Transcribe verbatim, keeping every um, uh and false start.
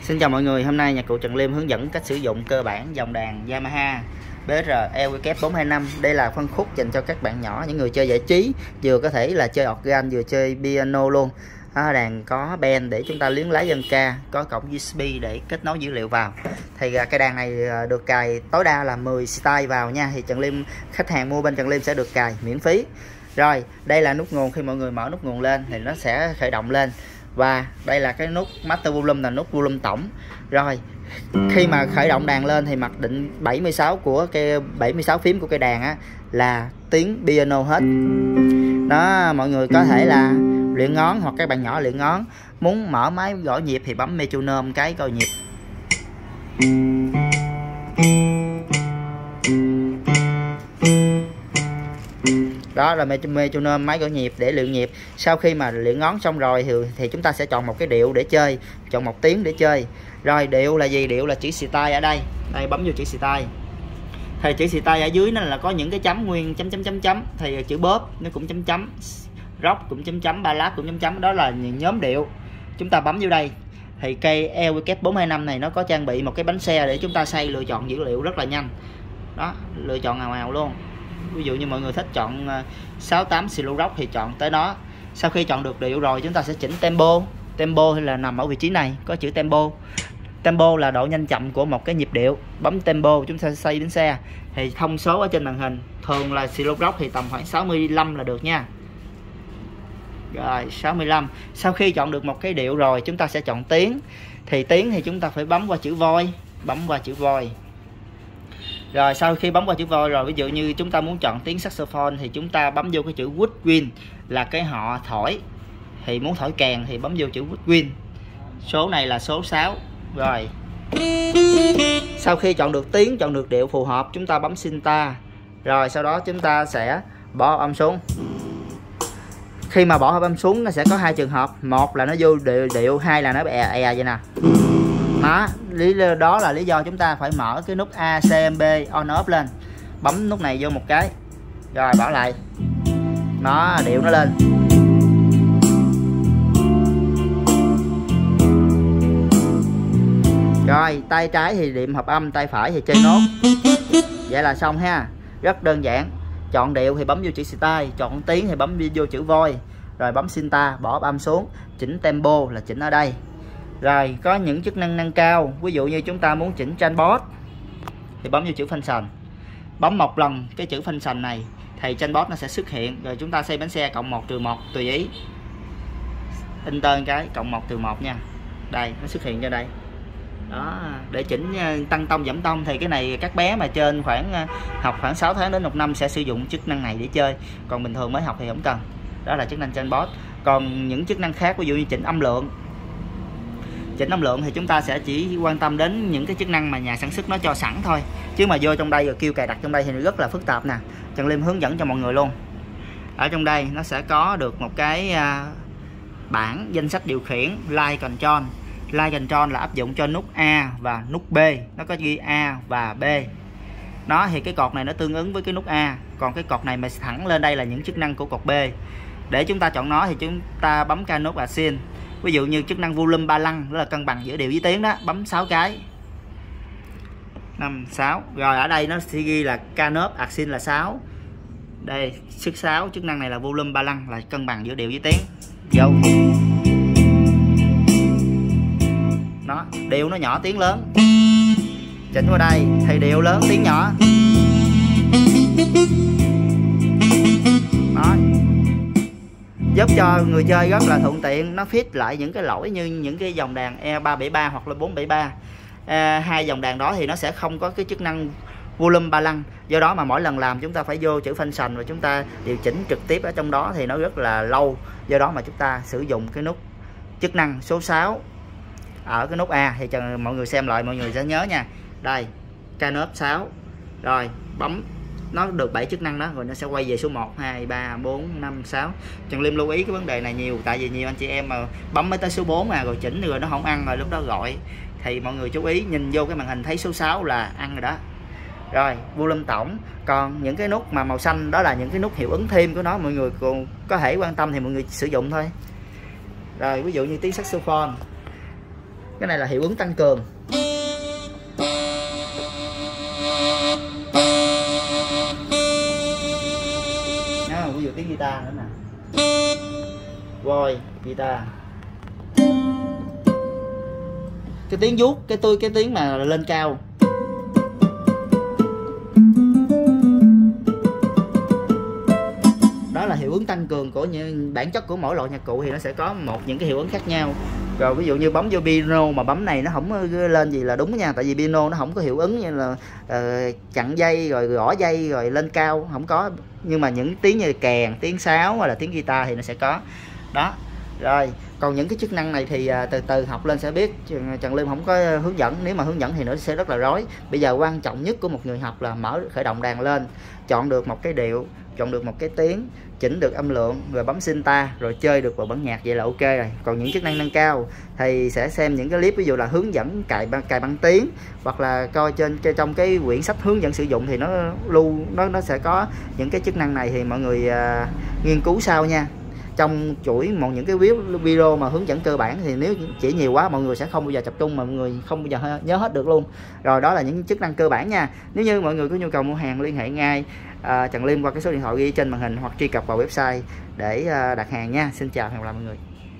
Xin chào mọi người, hôm nay nhạc cụ Trần Liêm hướng dẫn cách sử dụng cơ bản dòng đàn Yamaha bê rờ e vê bốn hai năm. Đây là phân khúc dành cho các bạn nhỏ, những người chơi giải trí, vừa có thể là chơi organ vừa chơi piano luôn. À, đàn có bend để chúng ta luyến lấy dân ca, có cổng u ét bê để kết nối dữ liệu vào. Thì cái đàn này được cài tối đa là mười style vào nha. Thì Trần Liêm, khách hàng mua bên Trần Liêm sẽ được cài miễn phí. Rồi, đây là nút nguồn, khi mọi người mở nút nguồn lên thì nó sẽ khởi động lên. Và đây là cái nút master volume, là nút volume tổng. Rồi khi mà khởi động đàn lên thì mặc định bảy mươi sáu của cái bảy mươi sáu phím của cây đàn á là tiếng piano hết. Đó, mọi người có thể là luyện ngón, hoặc các bạn nhỏ luyện ngón, muốn mở máy gõ nhịp thì bấm metronome cái coi nhịp. Đó là metronome, máy gõ nhịp để luyện nhịp. Sau khi mà luyện ngón xong rồi thì, thì chúng ta sẽ chọn một cái điệu để chơi, chọn một tiếng để chơi. Rồi điệu là gì? Điệu là chữ style ở đây. Đây, bấm vô chữ style. Thì chữ style ở dưới nó là có những cái chấm nguyên, chấm chấm chấm chấm. Thì chữ bóp nó cũng chấm chấm, rock cũng chấm chấm, ballad cũng chấm chấm. Đó là nhóm điệu. Chúng ta bấm vô đây. Thì cây e vê bốn hai năm này nó có trang bị một cái bánh xe để chúng ta xoay lựa chọn dữ liệu rất là nhanh. Đó, lựa chọn ào ào luôn. Ví dụ như mọi người thích chọn sáu tám slow rock thì chọn tới đó. Sau khi chọn được điệu rồi chúng ta sẽ chỉnh tempo. Tempo là nằm ở vị trí này, có chữ tempo. Tempo là độ nhanh chậm của một cái nhịp điệu. Bấm tempo chúng ta sẽ xoay đến xe. Thì thông số ở trên màn hình thường là slow rock thì tầm khoảng sáu mươi lăm là được nha. Rồi sáu mươi lăm. Sau khi chọn được một cái điệu rồi chúng ta sẽ chọn tiếng. Thì tiếng thì chúng ta phải bấm qua chữ voi, bấm qua chữ voi. Rồi sau khi bấm qua chữ voi rồi, ví dụ như chúng ta muốn chọn tiếng saxophone thì chúng ta bấm vô cái chữ woodwind là cái họ thổi. Thì muốn thổi kèn thì bấm vô chữ woodwind. Số này là số sáu. Rồi sau khi chọn được tiếng, chọn được điệu phù hợp, chúng ta bấm synta. Rồi sau đó chúng ta sẽ bỏ âm xuống. Khi mà bỏ âm xuống nó sẽ có hai trường hợp, một là nó vô điệu, điệu hai là nó è è vậy nè. Đó, lý đó là lý do chúng ta phải mở cái nút a xê em bê on off lên. Bấm nút này vô một cái. Rồi bỏ lại. Đó, điệu nó lên. Rồi, tay trái thì điệu hợp âm, tay phải thì chơi nốt. Vậy là xong ha. Rất đơn giản. Chọn điệu thì bấm vô chữ style, chọn tiếng thì bấm vô chữ voi. Rồi bấm synta, bỏ âm xuống. Chỉnh tempo là chỉnh ở đây. Rồi có những chức năng nâng cao, ví dụ như chúng ta muốn chỉnh transport thì bấm vô chữ function. Bấm một lần cái chữ function này thì transport nó sẽ xuất hiện. Rồi chúng ta xây bánh xe cộng một trừ một tùy ý. Enter cái cộng một trừ một nha. Đây, nó xuất hiện cho đây. Đó, để chỉnh tăng tông giảm tông thì cái này các bé mà trên khoảng học khoảng sáu tháng đến một năm sẽ sử dụng chức năng này để chơi. Còn bình thường mới học thì không cần. Đó là chức năng transport. Còn những chức năng khác, ví dụ như chỉnh âm lượng. Chỉnh âm lượng thì chúng ta sẽ chỉ quan tâm đến những cái chức năng mà nhà sản xuất nó cho sẵn thôi. Chứ mà vô trong đây rồi kêu cài đặt trong đây thì nó rất là phức tạp nè. Trần Liêm hướng dẫn cho mọi người luôn. Ở trong đây nó sẽ có được một cái bảng danh sách điều khiển Line Control. Line Control là áp dụng cho nút A và nút B. Nó có ghi A và B. Nó thì cái cột này nó tương ứng với cái nút A. Còn cái cột này mà thẳng lên đây là những chức năng của cột B. Để chúng ta chọn nó thì chúng ta bấm cái nút Accent. Ví dụ như chức năng volume ba lăng, đó là cân bằng giữa điệu với tiếng đó, bấm sáu cái. năm, sáu. Rồi ở đây nó sẽ ghi là canop accent là sáu. Đây, sức sáu, chức năng này là volume ba lăng, là cân bằng giữa điệu với tiếng. Vô. Đó, điệu nó nhỏ tiếng lớn. Chỉnh vào đây thì điệu lớn tiếng nhỏ. Đó, giúp cho người chơi rất là thuận tiện. Nó fit lại những cái lỗi như những cái dòng đàn E ba bảy ba hoặc là bốn bảy ba. à, Hai dòng đàn đó thì nó sẽ không có cái chức năng volume ba lăng. Do đó mà mỗi lần làm chúng ta phải vô chữ function và chúng ta điều chỉnh trực tiếp ở trong đó thì nó rất là lâu. Do đó mà chúng ta sử dụng cái nút chức năng số sáu ở cái nút A. Thì cho mọi người xem lại, mọi người sẽ nhớ nha. Đây, canop sáu. Rồi bấm, nó được bảy chức năng đó, rồi nó sẽ quay về số một, hai, ba, bốn, năm, sáu. Trần Liêm lưu ý cái vấn đề này nhiều, tại vì nhiều anh chị em mà bấm mới tới số bốn mà rồi chỉnh rồi nó không ăn, rồi lúc đó gọi thì mọi người chú ý nhìn vô cái màn hình thấy số sáu là ăn rồi đó. Rồi volume tổng. Còn những cái nút mà màu xanh đó là những cái nút hiệu ứng thêm của nó, mọi người còn có thể quan tâm thì mọi người sử dụng thôi. Rồi ví dụ như tiếng saxophone Cái này là hiệu ứng tăng cường. Đó, ví dụ tiếng guitar nữa nè. Voi, guitar. Cái tiếng vuốt, cái tôi cái tiếng mà lên cao. Đó là hiệu ứng tăng cường của những bản chất của mỗi loại nhạc cụ thì nó sẽ có một những cái hiệu ứng khác nhau. Rồi ví dụ như bấm vô piano mà bấm này nó không lên gì là đúng nha, tại vì piano nó không có hiệu ứng như là uh, chặn dây rồi gõ dây rồi lên cao, không có. Nhưng mà những tiếng như kèn, tiếng sáo hay là tiếng guitar thì nó sẽ có. Đó. Rồi, còn những cái chức năng này thì uh, từ từ học lên sẽ biết. Trần Liêm không có hướng dẫn, nếu mà hướng dẫn thì nó sẽ rất là rối. Bây giờ quan trọng nhất của một người học là mở khởi động đàn lên, chọn được một cái điệu, chọn được một cái tiếng, chỉnh được âm lượng, rồi bấm synta, rồi chơi được vào bản nhạc, vậy là ok rồi. Còn những chức năng nâng cao thì sẽ xem những cái clip ví dụ là hướng dẫn cài cài băng tiếng, hoặc là coi trên trong cái quyển sách hướng dẫn sử dụng thì nó lưu nó nó sẽ có những cái chức năng này, thì mọi người uh, nghiên cứu sau nha. Trong chuỗi một những cái video mà hướng dẫn cơ bản thì nếu chỉ nhiều quá mọi người sẽ không bao giờ tập trung, mà mọi người không bao giờ nhớ hết được luôn. Rồi đó là những chức năng cơ bản nha. Nếu như mọi người có nhu cầu mua hàng liên hệ ngay à, Trần Liêm qua cái số điện thoại ghi trên màn hình, hoặc truy cập vào website để à, đặt hàng nha. Xin chào và hẹn gặp lại mọi người.